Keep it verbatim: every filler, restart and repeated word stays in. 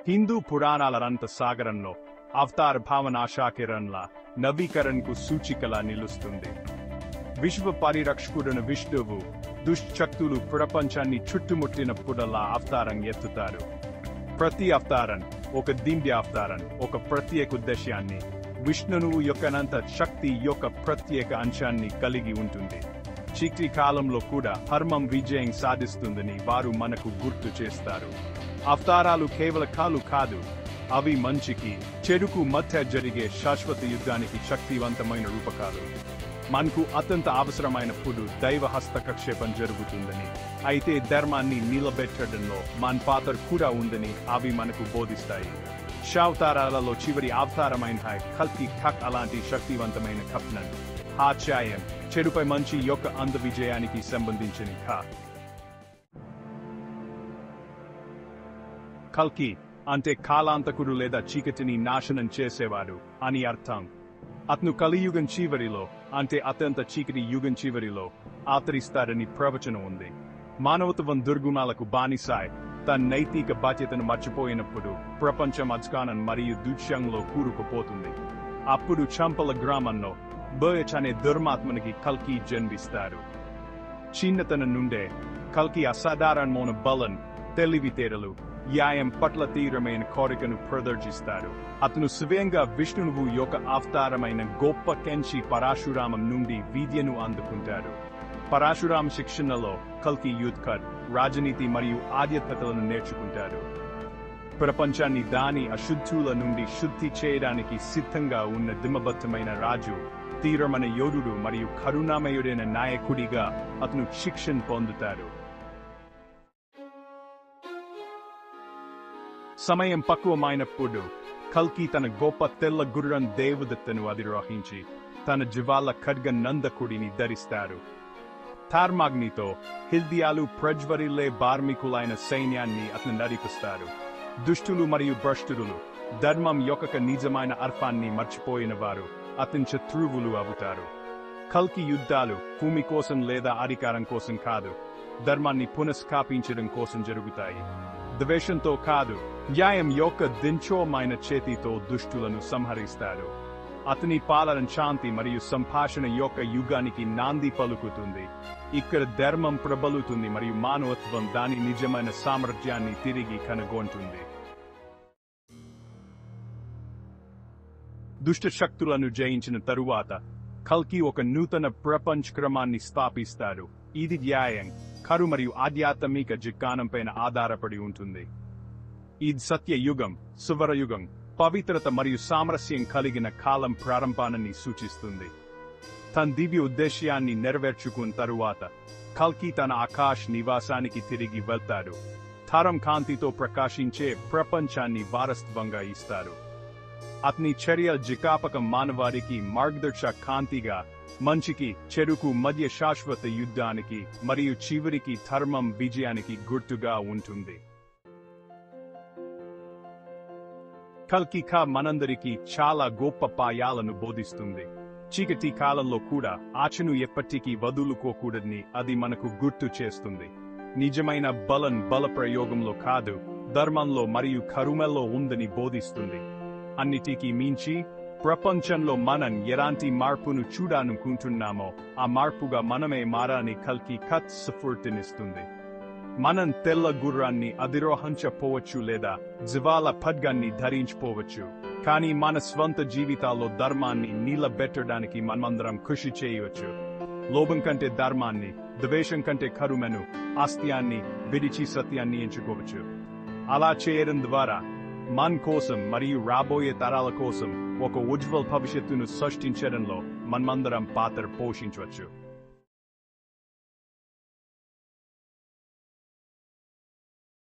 హిందూ పురాణాల అనంత సాగరంలో అవతార భావన ఆశాకిరణ్ల నవీకరణకు సూచికలా నిలుస్తుంది. విశ్వ పరిరక్షకుడైన విష్ణువు దుష్టశక్తులు ప్రపంచాన్ని చుట్టుముట్టినప్పుడల్లా అవతారం ఎత్తుతారు. ప్రతి అవతారం ఒక దివ్య అవతారం, ఒక ప్రత్యేక ఉద్దేశాన్ని, విష్ణువు యొక్క అనంత శక్తి యొక్క ప్రత్యేక అంశాన్ని కలిగి ఉంటుంది. చీకటి కాలంలో కూడా ధర్మం విజయం సాధిస్తుందని వారు మనకు గుర్తు చేస్తారు. అవతారాలు కేవల కాలు కాదు, అవి మంచికి చెడుకు మధ్య జరిగే శాశ్వత యుద్ధానికి శక్తివంతమైన రూపకాలు. మనకు అత్యంత అవసరమైనప్పుడు దైవ హస్తక్షేపం జరుగుతుందని, అయితే ధర్మాన్ని నిలబెట్టడంలో మన పాత్ర కూడా ఉందని అవి మనకు బోధిస్తాయి. శావతారాలలో చివరి అవతారమైన కల్కి ఖక్ అలాంటి శక్తివంతమైన కప్నన్ ఆచార్యం చెడుపై మంచి యొక్క అంద విజయానికి సంబంధించిన ఖ. కల్కి అంటే కాలాంతకుడు లేదా చీకటిని నాశనం చేసేవాడు అని అర్థం. అతను కలియుగం చివరిలో అంటే అత్యంత చీకటి యుగం చివరిలో అవతరిస్తాడని ప్రవచనం ఉంది. మానవత్వం దుర్గుణాలకు బానిసాయ్ తన నైతిక బాధ్యతను మర్చిపోయినప్పుడు ప్రపంచం అజ్ఞానం మరియు దుశ్యంలో కూరుకుపోతుంది. అప్పుడు చంపల గ్రామంలో బయచ్ అనే దుర్మాత్మనికి కల్కి జన్మిస్తారు. చిన్నతనం నుండే కల్కి అసాధారణమైన బలం, తెలివితేటలు, న్యాయం పట్ల తీవ్రమైన కోరికను ప్రదర్శిస్తారు. అతను స్వయంగా విష్ణువు యొక్క అవతారమైన గొప్ప కెంచి పరశురామం నుండి విద్యను అందుకుంటారు. పరశురామ శిక్షణలో కల్కి యుద్ధ, రాజనీతి మరియు ఆధ్యాత్మికతలను నేర్చుకుంటారు. ప్రపంచాన్ని దాని అశుద్ధుల నుండి శుద్ధి చేయడానికి సిద్ధంగా ఉన్న దిమ్మబద్ధమైన రాజు, తీవ్రమైన యోధుడు మరియు కరుణామయుడైన నాయకుడిగా అతను శిక్షణ పొందుతారు. సమయం పక్వమైనప్పుడు కల్కి తన గొప్ప తెల్ల గుర్రం దేవదత్తను అధిరోహించి తన జ్వాల ఖడ్గ నందకుడిని ధరిస్తారు. తార్మాగ్నితో హిల్దియాలు ప్రజ్వరిల్లే బార్మికులైన సైన్యాన్ని అతను నడిపిస్తారు. దుష్టులు మరియు భ్రష్టులు, ధర్మం యొక్క నిజమైన అర్థాన్ని మర్చిపోయిన వారు అతని శత్రువులు అవుతారు. కల్కి యుద్ధాలు భూమి కోసం లేదా అధికారం కోసం కాదు, ధర్మాన్ని పునఃస్థాపించడం కోసం జరుగుతాయి. ద్వేషంతో కాదు, న్యాయం యొక్క దించోమైన చేతితో దుష్టులను సంహరిస్తాడు. అతని పాలన శాంతి మరియు సంభాషణ యొక్క యుగానికి నాంది పలుకుతుంది. ఇక్కడ ధర్మం ప్రబలుతుంది మరియు మానవత్వం దాని నిజమైన సామర్థ్యాన్ని తిరిగి కనుగొంటుంది. దుష్ట శక్తులను జయించిన తరువాత కల్కి ఒక నూతన ప్రపంచ క్రమాన్ని స్థాపిస్తాడు. ఇది న్యాయం, కరు మరియు ఆధ్యాత్మిక జిజ్ఞానంపైన ఆధారపడి ఉంటుంది. ఇది సత్యయుగం, సువర్ణయుగం, పవిత్రత మరియు సామరస్యం కలిగిన కాలం ప్రారంభాన్ని సూచిస్తుంది. తన దివ్య ఉద్దేశ్యాన్ని నెరవేర్చుకున్న తరువాత కల్కి తన ఆకాశ నివాసానికి తిరిగి వెళ్తాడు. తరం కాంతితో ప్రకాశించే ప్రపంచాన్ని వారసత్వంగా ఇస్తారు. అతని చర్య జికాపకం మానవాడికి మార్గదర్శక కాంతిగా, మంచికి చెడుకు మధ్య శాశ్వత యుద్ధానికి మరియు చివరికి ధర్మం విజయానికి గుర్తుగా ఉంటుంది. కల్కి ఖ మనందరికీ చాలా గొప్ప పాయాలను బోధిస్తుంది. చీకటి కాలంలో కూడా ఆశను ఎప్పటికీ వదులుకోకూడదని అది మనకు గుర్తు చేస్తుంది. నిజమైన బలం బల ప్రయోగంలో కాదు, ధర్మంలో మరియు కరుణలో ఉందని బోధిస్తుంది. అన్నిటికీ మించి ప్రపంచంలో మనం ఎలాంటి మార్పును చూడాలనుకుంటున్నామో ఆ మార్పుగా మనమే మారాని కల్కి ఖత్ స్ఫూర్తినిస్తుంది. మనం తెల్ల గుర్రాన్ని అధిరోహించపోవచ్చు లేదా జ్వాల ఖడ్గాన్ని ధరించపోవచ్చు, కానీ మన స్వంత జీవితాల్లో ధర్మాన్ని నిలబెట్టడానికి మనమందరం కృషి చేయవచ్చు. లోభం కంటే ధర్మాన్ని, ద్వేషం కంటే కరుణను, ఆస్త్యాన్ని విడిచి సత్యాన్ని ఎంచుకోవచ్చు. అలా చేయడం ద్వారా మన కోసం మరియు రాబోయే తరాల కోసం ఒక ఉజ్వల భవిష్యత్తును సృష్టించడంలో మనమందరం పాత్ర పోషించవచ్చు.